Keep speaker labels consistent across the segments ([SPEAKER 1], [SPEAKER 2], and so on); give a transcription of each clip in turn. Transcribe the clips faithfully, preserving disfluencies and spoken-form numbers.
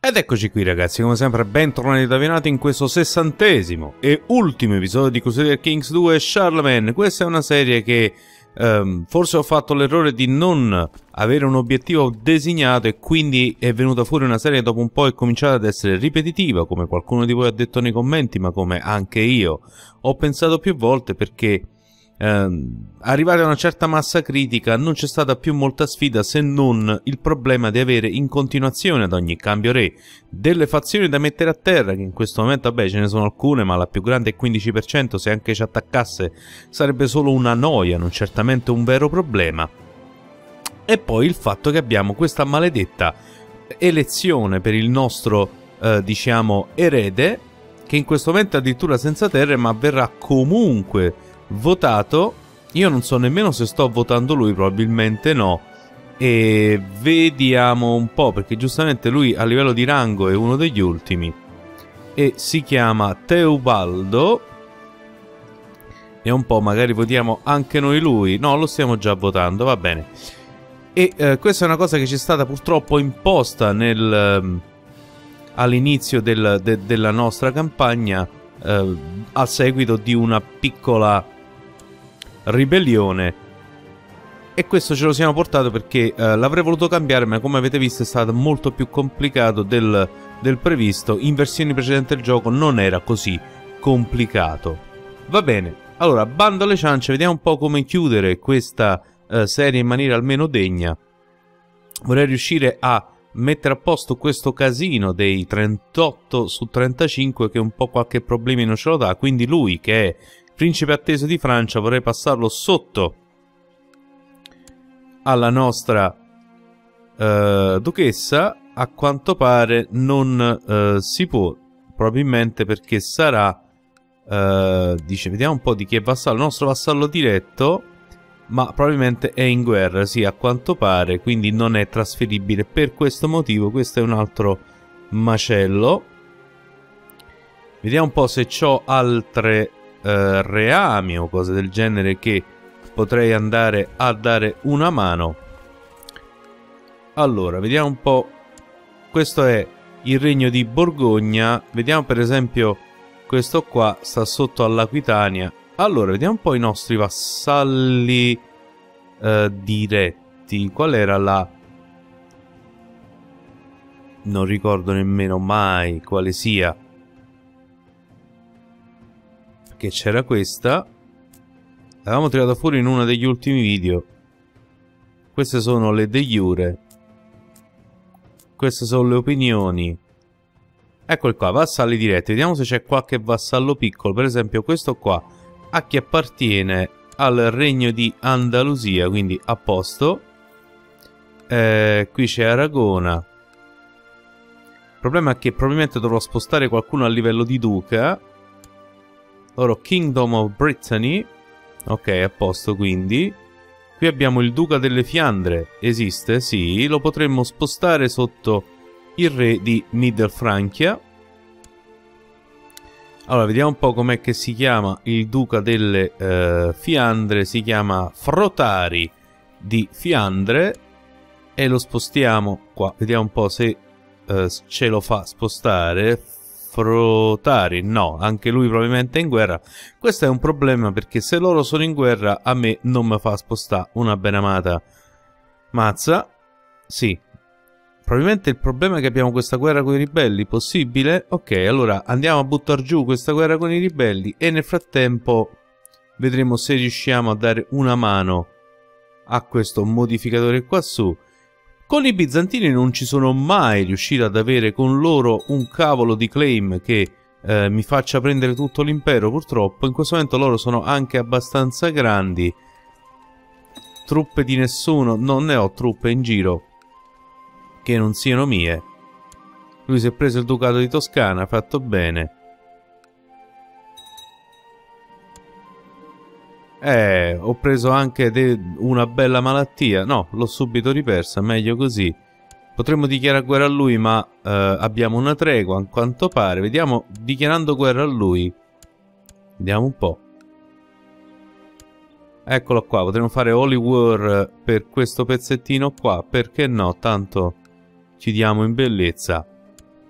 [SPEAKER 1] Ed eccoci qui ragazzi, come sempre bentornati da Venati in questo sessantesimo e ultimo episodio di Crusader Kings due Charlemagne. Questa è una serie che ehm, forse ho fatto l'errore di non avere un obiettivo designato e quindi è venuta fuori una serie che dopo un po' è cominciata ad essere ripetitiva, come qualcuno di voi ha detto nei commenti, ma come anche io ho pensato più volte, perché ehm, arrivati a una certa massa critica non c'è stata più molta sfida, se non il problema di avere in continuazione ad ogni cambio re delle fazioni da mettere a terra, che in questo momento vabbè ce ne sono alcune, ma la più grande è quindici per cento, se anche ci attaccasse sarebbe solo una noia, non certamente un vero problema. E poi il fatto che abbiamo questa maledetta elezione per il nostro eh, diciamo erede, che in questo momento è addirittura senza terre, ma verrà comunque votato. Io non so nemmeno se sto votando lui, probabilmente no, e vediamo un po', perché giustamente lui a livello di rango è uno degli ultimi e si chiama Teobaldo. E un po', magari votiamo anche noi lui. No, lo stiamo già votando, va bene. E eh, questa è una cosa che ci è stata purtroppo imposta nel um, all'inizio del, de, della nostra campagna uh, a seguito di una piccola ribellione, e questo ce lo siamo portato perché uh, l'avrei voluto cambiare, ma come avete visto è stato molto più complicato del, del previsto. In versioni precedenti del gioco non era così complicato. Va bene, allora bando alle ciance, vediamo un po' come chiudere questa uh, serie in maniera almeno degna. Vorrei riuscire a mettere a posto questo casino dei trentotto su trentacinque che un po' qualche problemino ce lo dà, quindi lui che è principe atteso di Francia vorrei passarlo sotto alla nostra uh, duchessa. A quanto pare non uh, si può, probabilmente perché sarà uh, dice, vediamo un po' di chi è vassallo, il nostro vassallo diretto, ma probabilmente è in guerra, sì, a quanto pare, quindi non è trasferibile per questo motivo. Questo è un altro macello. Vediamo un po' se ho altre uh, reami o cose del genere che potrei andare a dare una mano. Allora, vediamo un po'. Questo è il regno di Borgogna. Vediamo per esempio questo qua sta sotto all'Aquitania. Allora, vediamo un po' i nostri vassalli uh, diretti. Qual era la... non ricordo nemmeno mai quale sia. Che c'era questa. L'avevamo tirato fuori in uno degli ultimi video. Queste sono le de jure. Queste sono le opinioni. Eccoli qua, vassalli diretti. Vediamo se c'è qualche vassallo piccolo. Per esempio questo qua a chi appartiene al regno di Andalusia, quindi a posto. Eh, qui c'è Aragona. Il problema è che probabilmente dovrò spostare qualcuno a livello di duca. Loro Kingdom of Brittany. Ok, a posto, quindi. Qui abbiamo il duca delle Fiandre. Esiste? Sì, lo potremmo spostare sotto il re di Middelfranchia. Allora, vediamo un po' com'è che si chiama il duca delle uh, Fiandre. Si chiama Frotari di Fiandre. E lo spostiamo qua. Vediamo un po' se uh, ce lo fa spostare. Frotari, no, anche lui probabilmente è in guerra. Questo è un problema, perché se loro sono in guerra a me non mi fa spostare una benamata mazza. Sì, probabilmente il problema è che abbiamo questa guerra con i ribelli. Possibile? Ok, allora andiamo a buttare giù questa guerra con i ribelli e nel frattempo vedremo se riusciamo a dare una mano a questo modificatore qua su. Con i bizantini non ci sono mai riuscito ad avere con loro un cavolo di claim che eh, mi faccia prendere tutto l'impero, purtroppo. In questo momento loro sono anche abbastanza grandi. Truppe di nessuno, non ne ho truppe in giro che non siano mie. Lui si è preso il ducato di Toscana, fatto bene. Eh, ho preso anche una bella malattia. No, l'ho subito ripersa, meglio così. Potremmo dichiarare guerra a lui, ma eh, abbiamo una tregua, a quanto pare. Vediamo, dichiarando guerra a lui. Vediamo un po'. Eccolo qua, potremmo fare Holy War per questo pezzettino qua. Perché no? Tanto ci diamo in bellezza.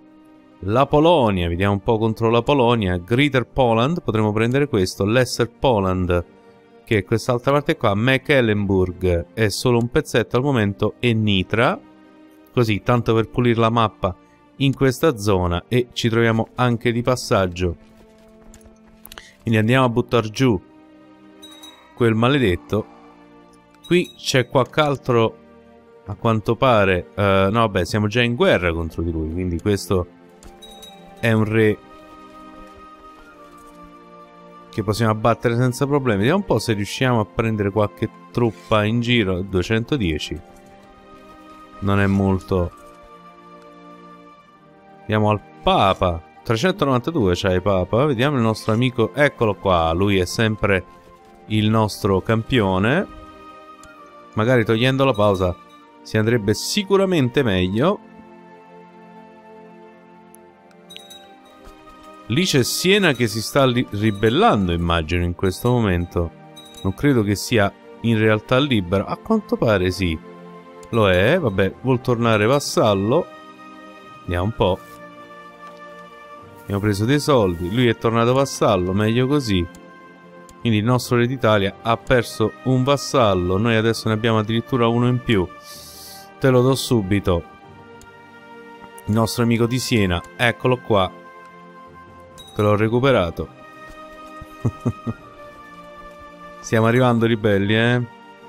[SPEAKER 1] La Polonia, vediamo un po' contro la Polonia. Greater Poland, potremmo prendere questo. Lesser Poland, che è quest'altra parte qua. Mecklenburg è solo un pezzetto al momento. E Nitra, così, tanto per pulire la mappa in questa zona. E ci troviamo anche di passaggio. Quindi andiamo a buttare giù quel maledetto. Qui c'è qualche altro, a quanto pare. Uh, no, vabbè, siamo già in guerra contro di lui. Quindi questo è un re che possiamo abbattere senza problemi. Vediamo un po' se riusciamo a prendere qualche truppa in giro. duecentodieci. Non è molto. Andiamo al Papa. trecentonovantadue c'hai Papa. Vediamo il nostro amico. Eccolo qua. Lui è sempre il nostro campione. Magari togliendo la pausa si andrebbe sicuramente meglio. Lì c'è Siena che si sta ribellando, immagino, in questo momento. Non credo che sia in realtà libero. A quanto pare sì. Lo è. Vabbè, vuol tornare vassallo. Vediamo un po'. Abbiamo preso dei soldi. Lui è tornato vassallo. Meglio così. Quindi il nostro re d'Italia ha perso un vassallo. Noi adesso ne abbiamo addirittura uno in più. Te lo do subito. Il nostro amico di Siena. Eccolo qua. Te l'ho recuperato. Stiamo arrivando ribelli, eh.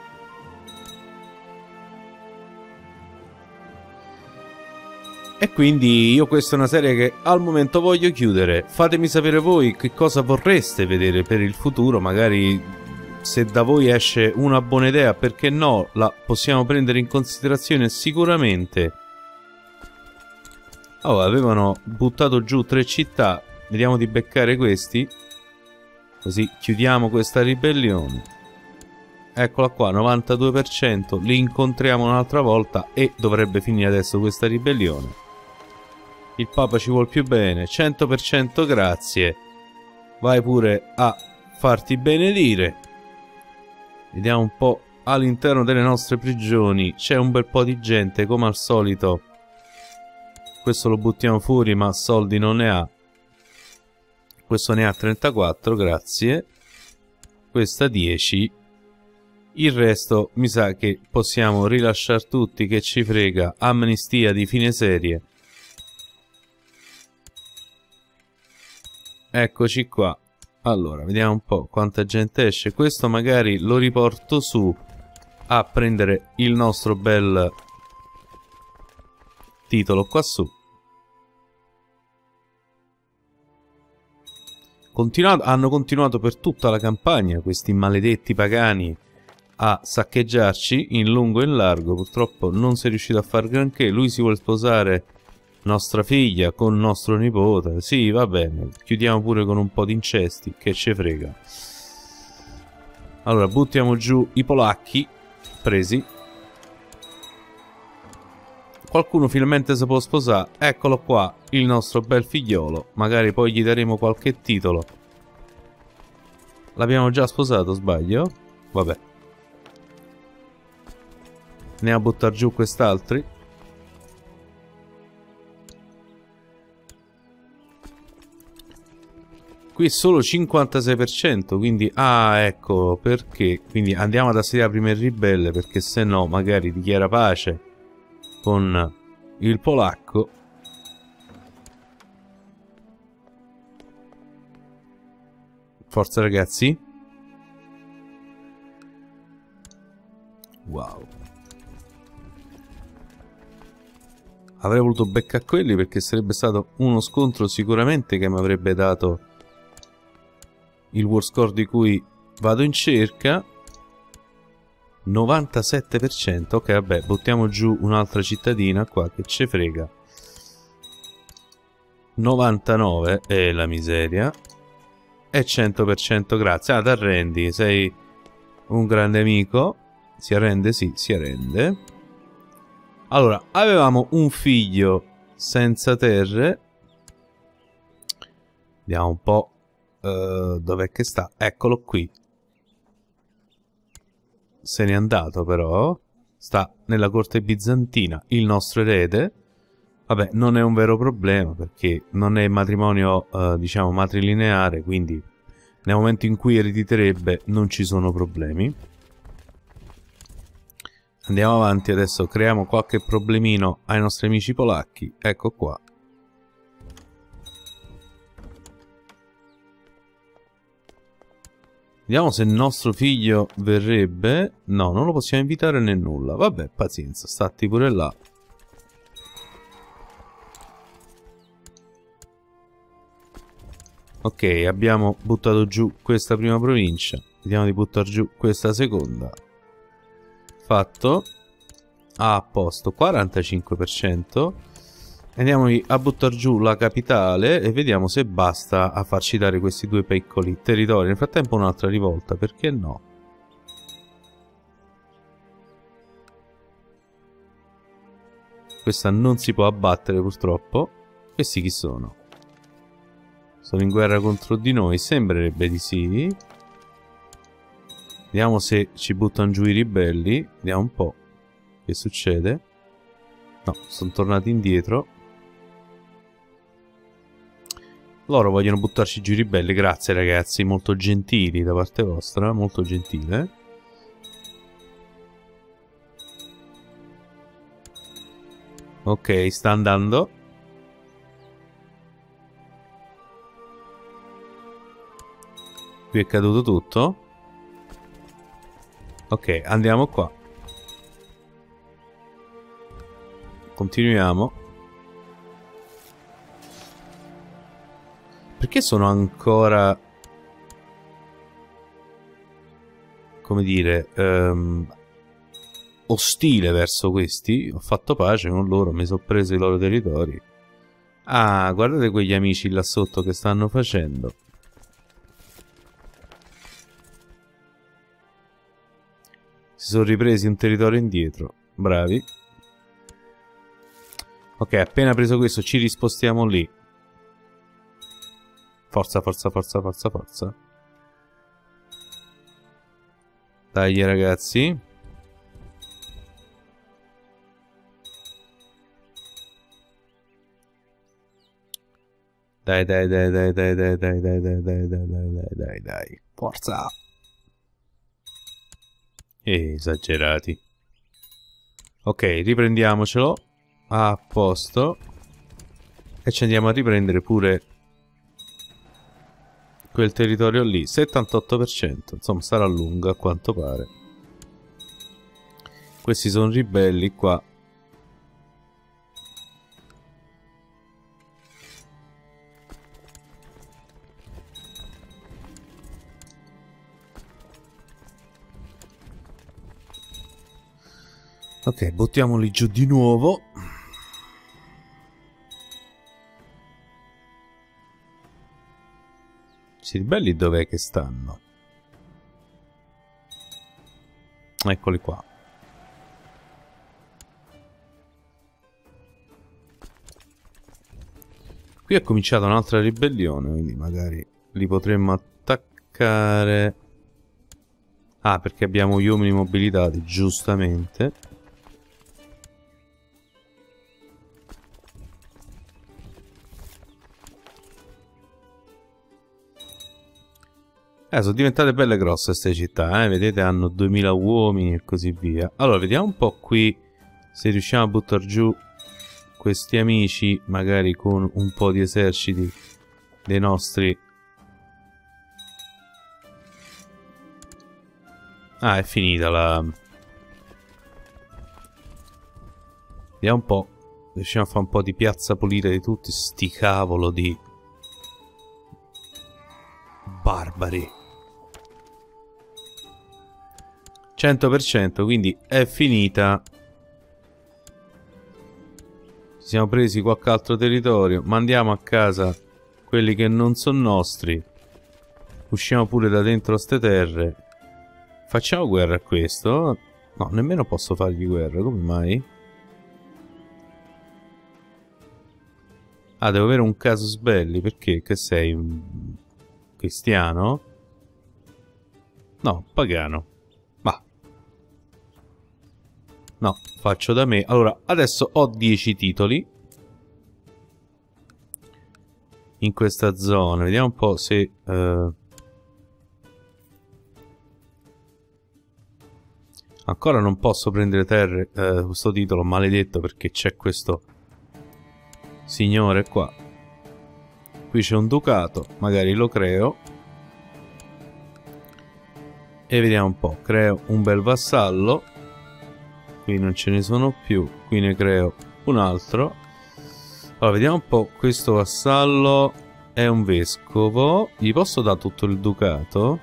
[SPEAKER 1] E quindi io questa è una serie che al momento voglio chiudere. Fatemi sapere voi che cosa vorreste vedere per il futuro. Magari se da voi esce una buona idea, perché no, la possiamo prendere in considerazione sicuramente. Oh, avevano buttato giù tre città. Vediamo di beccare questi. Così chiudiamo questa ribellione. Eccola qua, novantadue per cento. Li incontriamo un'altra volta e dovrebbe finire adesso questa ribellione. Il Papa ci vuol più bene. cento per cento grazie. Vai pure a farti benedire. Vediamo un po' all'interno delle nostre prigioni. C'è un bel po' di gente, come al solito. Questo lo buttiamo fuori, ma soldi non ne ha. Questo ne ha trentaquattro, grazie. Questa dieci. Il resto mi sa che possiamo rilasciare tutti, che ci frega. Amnistia di fine serie. Eccoci qua. Allora, vediamo un po' quanta gente esce. Questo magari lo riporto su a prendere il nostro bel titolo qua su. Continuato, hanno continuato per tutta la campagna questi maledetti pagani a saccheggiarci in lungo e in largo. Purtroppo non si è riuscito a far granché. Lui si vuole sposare nostra figlia con nostro nipote. Sì, va bene. Chiudiamo pure con un po' di incesti. Che ce frega. Allora, buttiamo giù i polacchi. Presi. Qualcuno finalmente si può sposare. Eccolo qua, il nostro bel figliolo. Magari poi gli daremo qualche titolo. L'abbiamo già sposato, sbaglio? Vabbè. Andiamo a buttare giù quest'altri. Qui solo cinquantasei per cento, quindi... Ah, ecco, perché? Quindi andiamo ad assediare prima il ribelle, perché se no magari dichiara pace con il polacco. Forza ragazzi. Wow. Avrei voluto beccare quelli, perché sarebbe stato uno scontro sicuramente che mi avrebbe dato il war score di cui vado in cerca. novantasette per cento. Ok, vabbè, buttiamo giù un'altra cittadina qua, che ce frega. novantanove è la miseria. E cento per cento grazie. Ah, t'arrendi, sei un grande amico. Si arrende? Sì, si arrende. Allora, avevamo un figlio senza terre. Vediamo un po'. Uh, dov'è che sta? Eccolo qui. Se n'è andato però. Sta nella corte bizantina il nostro erede. Vabbè, non è un vero problema perché non è matrimonio, eh, diciamo, matrilineare, quindi nel momento in cui erediterebbe non ci sono problemi. Andiamo avanti adesso, creiamo qualche problemino ai nostri amici polacchi. Ecco qua. Vediamo se il nostro figlio verrebbe. No, non lo possiamo invitare né nulla. Vabbè, pazienza, stati pure là. Ok, abbiamo buttato giù questa prima provincia. Vediamo di buttare giù questa seconda. Fatto. Ah, a posto, quarantacinque per cento. Andiamo a buttare giù la capitale e vediamo se basta a farci dare questi due piccoli territori. Nel frattempo un'altra rivolta, perché no? Questa non si può abbattere purtroppo. Questi chi sono? Sono in guerra contro di noi? Sembrerebbe di sì. Vediamo se ci buttano giù i ribelli. Vediamo un po' che succede. No, sono tornati indietro. Loro vogliono buttarci giù i ribelli. Grazie ragazzi, molto gentili da parte vostra. Molto gentile. Ok, sta andando. Qui è caduto tutto. Ok, andiamo qua. Continuiamo. Perché sono ancora... come dire... Um, ostile verso questi? Ho fatto pace con loro, mi sono preso i loro territori. Ah, guardate quegli amici là sotto che stanno facendo. Si sono ripresi un territorio indietro. Bravi. Ok, appena preso questo ci rispostiamo lì. Forza, forza, forza, forza, forza. Dai ragazzi. Dai, dai, dai, dai, dai, dai, dai, dai, dai, dai, dai, dai, dai, dai. Forza. Esagerati. Ok, riprendiamocelo. A posto. E ci andiamo a riprendere pure quel territorio lì. settantotto per cento. Insomma, sarà lungo a quanto pare. Questi sono ribelli qua. Ok, buttiamoli giù di nuovo. Questi ribelli dov'è che stanno? Eccoli qua. Qui è cominciata un'altra ribellione, quindi magari li potremmo attaccare. Ah, perché abbiamo gli uomini mobilitati, giustamente. Eh, sono diventate belle grosse queste città, eh? Vedete, hanno duemila uomini e così via. Allora, vediamo un po' qui se riusciamo a buttare giù questi amici, magari con un po' di eserciti dei nostri. Ah, è finita la... Vediamo un po'. Riusciamo a fare un po' di piazza pulita di tutti sti cavolo di... barbari. cento per cento, quindi è finita. Ci siamo presi qualche altro territorio. Mandiamo a casa quelli che non sono nostri. Usciamo pure da dentro ste terre. Facciamo guerra a questo? No, nemmeno posso fargli guerra. Come mai? Ah, devo avere un casus belli. Perché? Che sei? Un cristiano? No, pagano. Ma no, faccio da me. Allora, adesso ho dieci titoli. in questa zona. Vediamo un po' se... Uh... Ancora non posso prendere terre, uh, questo titolo maledetto, perché c'è questo signore qua. Qui c'è un ducato, magari lo creo. E vediamo un po', creo un bel vassallo. Qui non ce ne sono più, qui ne creo un altro. Allora, vediamo un po', questo vassallo è un vescovo. Gli posso dare tutto il ducato?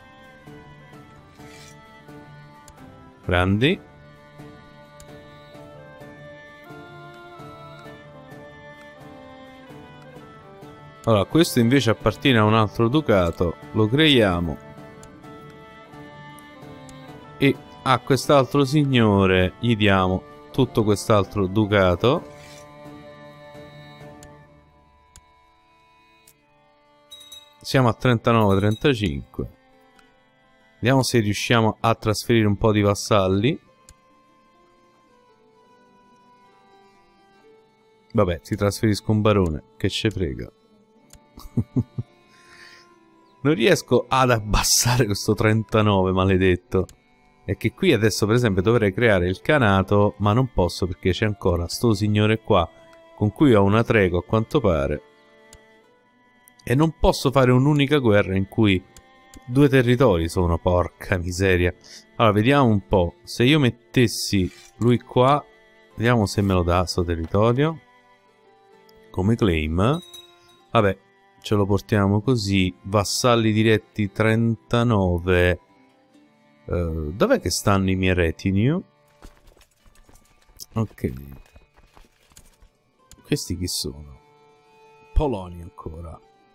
[SPEAKER 1] Grandi. Allora, questo invece appartiene a un altro ducato. Lo creiamo. E a quest'altro signore gli diamo tutto quest'altro ducato. Siamo a trentanove trentacinque. Vediamo se riusciamo a trasferire un po' di vassalli. Vabbè, ti trasferisco un barone, che ce frega. Non riesco ad abbassare questo trentanove, maledetto. È che qui adesso, per esempio, dovrei creare il Kanato, ma non posso perché c'è ancora sto signore qua, con cui ho una tregua a quanto pare. E non posso fare un'unica guerra in cui due territori sono, porca miseria. Allora, vediamo un po'. Se io mettessi lui qua, vediamo se me lo dà sto territorio. Come claim. Vabbè, ce lo portiamo così. Vassalli diretti trentanove. Uh, dov'è che stanno i miei retinue? Ok. Questi chi sono? Polonia ancora.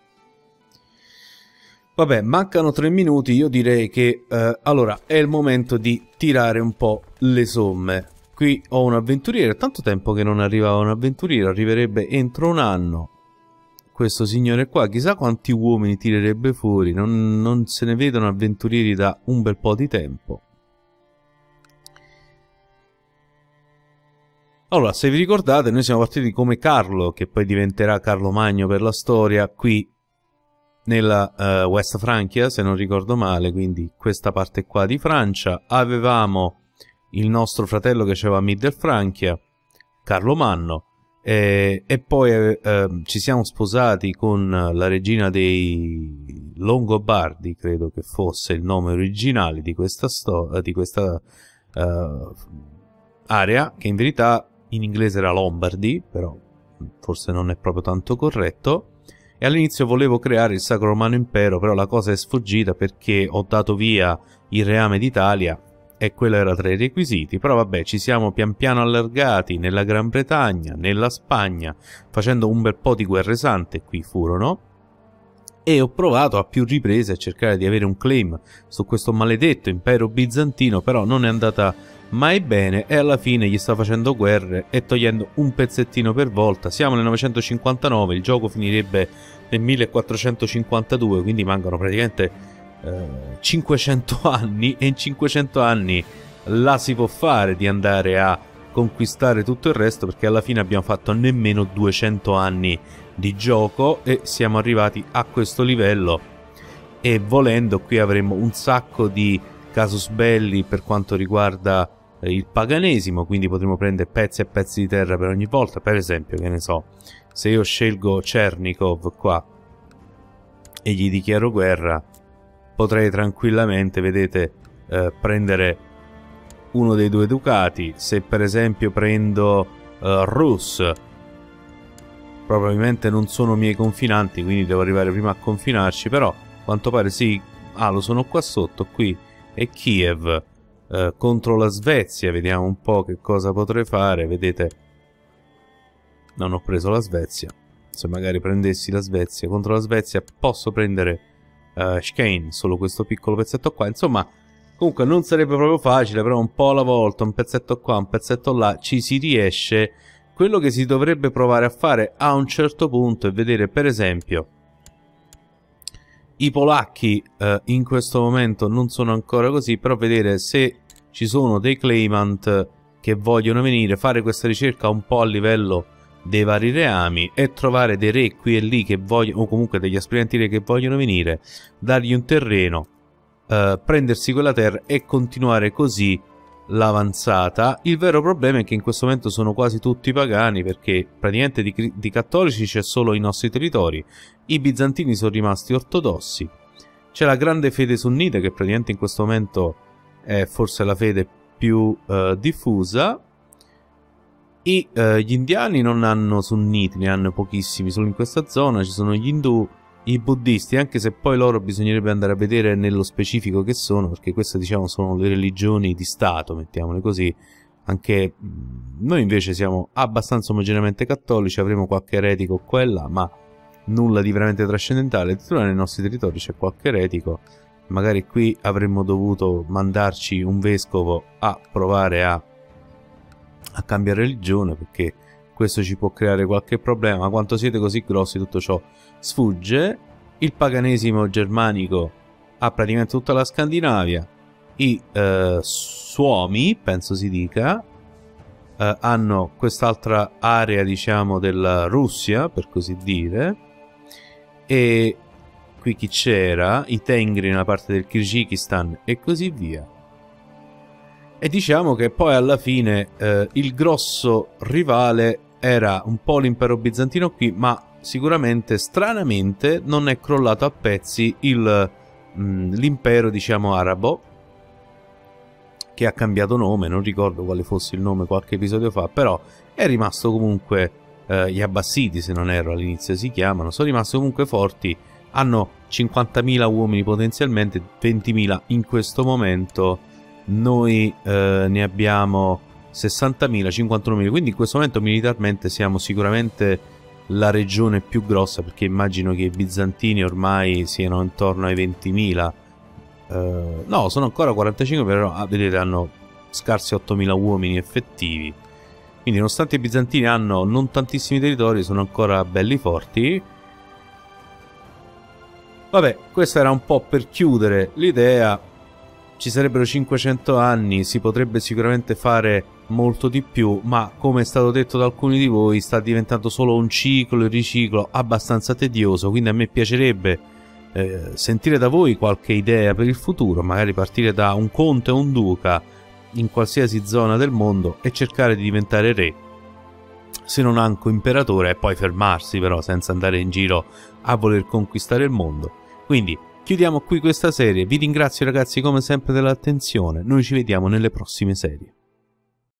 [SPEAKER 1] Vabbè, mancano tre minuti, io direi che eh, allora è il momento di tirare un po' le somme. Qui ho un avventuriere, tanto tempo che non arrivava un avventuriere, arriverebbe entro un anno. Questo signore qua, chissà quanti uomini tirerebbe fuori, non, non se ne vedono avventurieri da un bel po' di tempo. Allora, se vi ricordate, noi siamo partiti come Carlo, che poi diventerà Carlo Magno per la storia, qui nella uh, West Francia, se non ricordo male, quindi questa parte qua di Francia. Avevamo il nostro fratello che aveva Mittelfrancia, Carlo Manno, eh, e poi eh, eh, ci siamo sposati con la regina dei Longobardi, credo che fosse il nome originale di questa, sto di questa uh, area, che in verità in inglese era Lombardy, però forse non è proprio tanto corretto. E all'inizio volevo creare il Sacro Romano Impero, però la cosa è sfuggita perché ho dato via il reame d'Italia e quello era tra i requisiti. Però vabbè, ci siamo pian piano allargati nella Gran Bretagna, nella Spagna, facendo un bel po' di guerre sante, qui furono, e ho provato a più riprese a cercare di avere un claim su questo maledetto impero bizantino, però non è andata mai bene e alla fine gli sta facendo guerre e togliendo un pezzettino per volta. Siamo nel novecentocinquantanove, il gioco finirebbe nel millequattrocentocinquantadue, quindi mancano praticamente eh, cinquecento anni, e in cinquecento anni la si può fare di andare a conquistare tutto il resto, perché alla fine abbiamo fatto nemmeno duecento anni di gioco e siamo arrivati a questo livello, e volendo qui avremo un sacco di casus belli per quanto riguarda eh, il paganesimo, quindi potremo prendere pezzi e pezzi di terra per ogni volta. Per esempio, che ne so, se io scelgo Chernikov qua e gli dichiaro guerra, potrei tranquillamente, vedete, eh, prendere uno dei due ducati. Se per esempio prendo eh, Rus, probabilmente non sono miei confinanti, quindi devo arrivare prima a confinarci, però a quanto pare sì. Ah, lo sono qua sotto, qui è Kiev eh, contro la Svezia. Vediamo un po' che cosa potrei fare. Vedete, non ho preso la Svezia. Se magari prendessi la Svezia contro la Svezia, posso prendere uh, Skane, solo questo piccolo pezzetto qua. Insomma, comunque non sarebbe proprio facile, però un po' alla volta, un pezzetto qua, un pezzetto là, ci si riesce. Quello che si dovrebbe provare a fare a un certo punto è vedere, per esempio, i polacchi eh, in questo momento non sono ancora così, però vedere se ci sono dei claimant che vogliono venire, fare questa ricerca un po' a livello dei vari reami e trovare dei re qui e lì che vogliono, o comunque degli aspiranti re che vogliono venire, dargli un terreno, eh, prendersi quella terra e continuare così l'avanzata. Il vero problema è che in questo momento sono quasi tutti pagani, perché praticamente di, di cattolici c'è solo i nostri territori, i bizantini sono rimasti ortodossi, c'è la grande fede sunnita che praticamente in questo momento è forse la fede più eh, diffusa. I, eh, gli indiani non hanno sunniti, ne hanno pochissimi, solo in questa zona ci sono gli indù, i buddisti, anche se poi loro bisognerebbe andare a vedere nello specifico che sono, perché queste diciamo sono le religioni di Stato, mettiamole così. Anche noi invece siamo abbastanza omogeneamente cattolici, avremo qualche eretico qua e là, ma nulla di veramente trascendentale. Addirittura nei nostri territori c'è qualche eretico, magari qui avremmo dovuto mandarci un vescovo a provare a a cambiare religione, perché questo ci può creare qualche problema. Ma quanto siete così grossi tutto ciò sfugge. Il paganesimo germanico ha praticamente tutta la Scandinavia, i eh, Suomi, penso si dica, eh, hanno quest'altra area diciamo della Russia, per così dire, e qui chi c'era? I Tengri nella parte del Kirghizistan e così via. E diciamo che poi alla fine eh, il grosso rivale era un po' l'impero bizantino qui, ma sicuramente, stranamente, non è crollato a pezzi l'impero, diciamo, arabo, che ha cambiato nome, non ricordo quale fosse il nome qualche episodio fa, però è rimasto comunque, eh, gli Abbasidi, se non erro all'inizio si chiamano, sono rimasti comunque forti, hanno cinquantamila uomini potenzialmente, ventimila in questo momento. Noi eh, ne abbiamo sessantamila, cinquantunomila, quindi in questo momento militarmente siamo sicuramente la regione più grossa, perché immagino che i bizantini ormai siano intorno ai ventimila, eh, no, sono ancora quarantacinque, però ah, vedete hanno scarsi ottomila uomini effettivi, quindi nonostante i bizantini hanno non tantissimi territori sono ancora belli forti. Vabbè, questo era un po' per chiudere l'idea. Ci sarebbero cinquecento anni, si potrebbe sicuramente fare molto di più, ma come è stato detto da alcuni di voi sta diventando solo un ciclo e riciclo abbastanza tedioso, quindi a me piacerebbe eh, sentire da voi qualche idea per il futuro, magari partire da un conte o un duca in qualsiasi zona del mondo e cercare di diventare re, se non anche imperatore, e poi fermarsi però senza andare in giro a voler conquistare il mondo. Quindi chiudiamo qui questa serie, vi ringrazio ragazzi come sempre dell'attenzione, noi ci vediamo nelle prossime serie.